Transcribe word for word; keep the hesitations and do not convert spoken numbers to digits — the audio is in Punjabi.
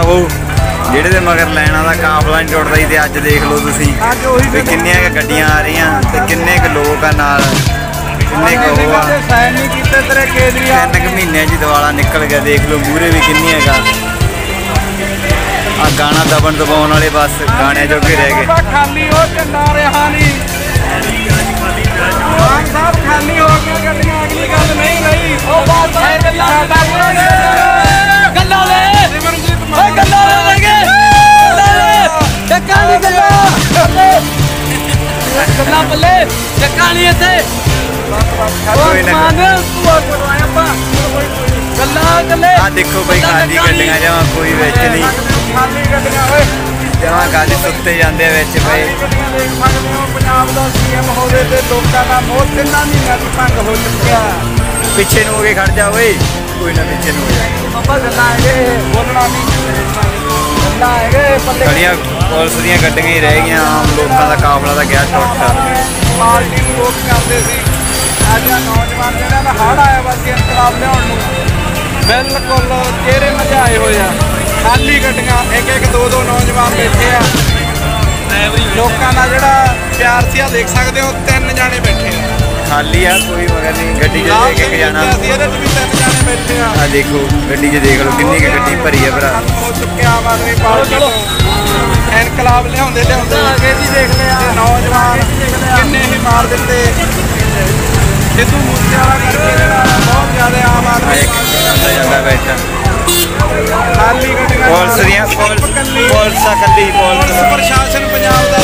ਉਹ ਜਿਹੜੇ ਦੇ ਮਗਰ ਲੈਣਾ ਦਾ ਕਾਫਲਾ ਨਹੀਂ ਟੁੱਟਦਾ ਸੀ। ਤੇ ਅੱਜ ਦੇਖ ਲਓ ਤੁਸੀਂ ਵੀ ਕਿੰਨੀਆਂ ਕੁ ਗੱਡੀਆਂ ਆ ਰਹੀਆਂ ਤੇ ਕਿੰਨੇ ਕੁ ਲੋਕ ਆ ਨਾਲ, ਕਿੰਨੇ ਕੁ ਉਹ ਆ। ਤਿੰਨ ਕੁ ਮਹੀਨਿਆਂ 'ਚ ਦਿਵਾਲਾ ਨਿਕਲ ਗਿਆ। ਦੇਖ ਲਓ ਮੂਹਰੇ ਵੀ ਕਿੰਨੀ ਹੈਗਾ। ਆ ਗਾਣਾ ਦਬਣ ਦਬਾਉਣ ਵਾਲੇ ਬਸ ਗਾਣਿਆਂ ਜੋਗੇ ਰਹਿ ਗਏ। ਖਾਲੀ ਹੋ ਝੰਡਾ ਰਿਹਾ ਨਹੀਂ, ਮਾਨ ਸਾਹਿਬ ਖਾਲੀ ਹੋ ਗਿਆ ਗੱਡੀਆਂ। ਅਗਲੀ ਗੱਲ ਨਹੀਂ ਰਹੀ। ਉਹ ਬਾਤ ਹੈ ਗੱਲਾਂ ਗੱਲਾਂ ਲੈ ਓਏ ਗੱਲਾਂ ਲੈ ਗਏ ਚੱਕਾਂ ਦੀ ਗੱਲਾਂ ਗੱਲਾਂ ਬੱਲੇ ਚੱਕਾਂ ਨਹੀਂ ਇੱਥੇ ਕੋਈ ਨਾ ਗੱਲਾਂ ਗੱਲੇ। ਆ ਦੇਖੋ ਬਈ ਖਾਲੀ ਗੱਡੀਆਂ ਜਮਾਂ ਕੋਈ ਵਿੱਚ ਨਹੀਂ, ਖਾਲੀ ਗੱਡੀਆਂ ਓਏ ਜਮਾਂ ਗਾਲੀ ਸੁੱਤੇ ਜਾਂਦੇ ਆ ਵਿੱਚ ਬਈ। ਦੇਖ ਸਕਦੇ ਹੋ ਪੰਜਾਬ ਦਾ ਸੀਐਮ ਹੋਵੇ ਤੇ ਲੋਕਾਂ ਦਾ ਮੋਹ ਤਿੰਨਾਂ ਮਹੀਨਿਆਂ ਦੀ ਭੰਗ ਹੋ ਚੁੱਕਿਆ। ਪਿੱਛੇ ਨੂੰ ਹੋ ਕੇ ਖੜ ਜਾ ਓਏ, ਕੋਈ ਨਾ ਪਿੱਛੇ ਨੂੰ ਹੋ ਜਾ। ਬਾਬਾ ਗੱਲਾਂ ਹੈਗੇ ਬੋਲਣਾ ਨਹੀਂ, ਗੱਲਾਂ ਹੈਗੇ ਪੱਲੇ ਖੜੀਆਂ ਪੁਲਿਸ ਦੀਆਂ ਗੱਡੀਆਂ ਹੀ ਰਹਿ ਗਈਆਂ। ਆਮ ਲੋਕਾਂ ਦਾ ਕਾਫਲਾ ਤਾਂ ਗਿਆ ਟੁੱਟ। ਪਾਰਟੀ ਨੂੰ ਰੋਕ ਕਰਦੇ ਸੀ। ਅੱਜ ਆ ਨੌਜਵਾਨ ਜਿਹੜਾ ਦਾ ਹੜ ਆਇਆ ਵਾ ਸੀ ਇਨਕਲਾਬ ਲਿਆਉਣ ਨੂੰ, ਬਿਲਕੁਲ ਚਿਹਰੇ ਮਝਾਏ ਹੋਏ ਆ। ਖਾਲੀ ਗੱਡੀਆਂ, ਇੱਕ ਇੱਕ ਦੋ ਦੋ ਨੌਜਵਾਨ ਬੈਠੇ ਆ। ਲੋਕਾਂ ਦਾ ਜਿਹੜਾ ਪਿਆਰ ਸੀ ਆ ਦੇਖ ਸਕਦੇ ਹੋ, ਤਿੰਨ ਜਾਣੇ ਬੈਠੇ ਆ। ਖਾਲੀ ਆ ਕੋਈ ਮਗਰ ਨਹੀਂ। ਗੱਡੀ 'ਚ ਦੇਖ ਕੇ ਜਾਣਾ। ਇਹਦੇ 'ਚ ਵੀ ਤਿੰਨ ਜਾਣੇ ਬੈਠੇ ਆ। ਆ ਦੇਖੋ ਗੱਡੀ 'ਚ ਦੇਖ ਲਓ ਕਿੰਨੀ ਕੁ ਗੱਡੀ ਭਰੀ ਆ ਭਰਾ। ਹੋ ਚੁੱਕਿਆ ਆਮ ਆਦਮੀ ਪਾਰਟੀ ਤੋਂ ਇਨਕਲਾਬ ਲਿਆਉਂਦੇ ਲਿਆਉਂਦੇ ਅੱਗੇ ਵੀ ਦੇਖ ਲਿਆ। ਨੌਜਵਾਨ ਕਿੰਨੇ ਹੀ ਮਾਰ ਦਿੱਤੇ। ਸਿੱਧੂ ਮੂਸੇਵਾਲਾ ਕਰਕੇ ਜਿਹੜਾ ਬਹੁਤ ਜ਼ਿਆਦਾ ਆਮ ਆਦਮੀ ਜਾਂਦਾ ਜਾਂਦਾ ਬੈਠਾ। ਖਾਲੀ ਗੱਡੀਆਂ ਪੁਲਿਸ ਦੀਆਂ ਪੁਲਿਸ ਪੁਲਿਸ ਕੱਲੀ ਪੁਲਿਸ ਪੁਲਿਸ ਪ੍ਰਸ਼ਾਸਨ ਪੰਜਾਬ ਦਾ